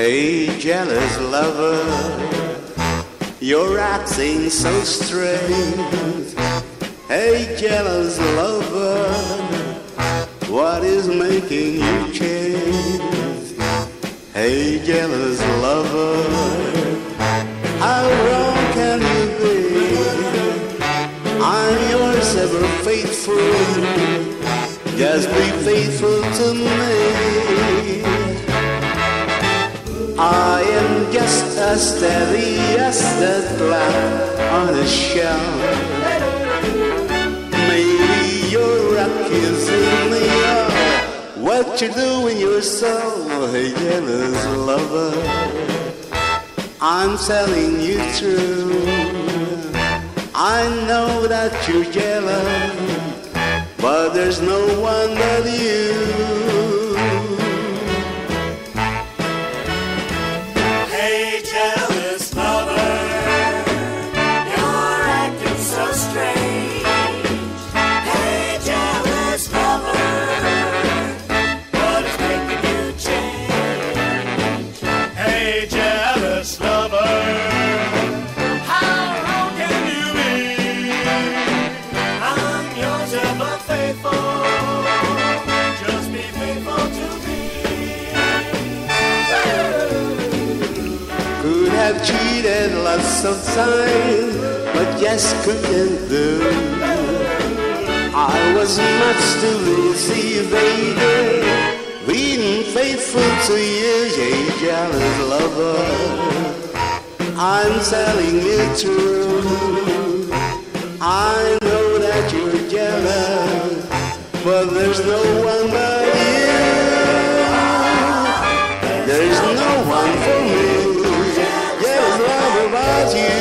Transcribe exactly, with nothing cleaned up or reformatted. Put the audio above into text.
Hey, jealous lover, you're acting so strange. Hey, jealous lover, what is making you change? Hey, jealous lover, how wrong can you be? I'm yours ever faithful, just be faithful to me. I am just as steady as that cloud on a shelf. Maybe your rock is in the air. What you do in your soul, hey jealous lover, I'm telling you true. I know that you're jealous, but there's no one but you. Have cheated lots of times, but just couldn't do. I was much too lazy, baby, being faithful to you, yeah, jealous lover. I'm telling you true. I know that you're jealous, but there's no one but you. There's no one for me. About you.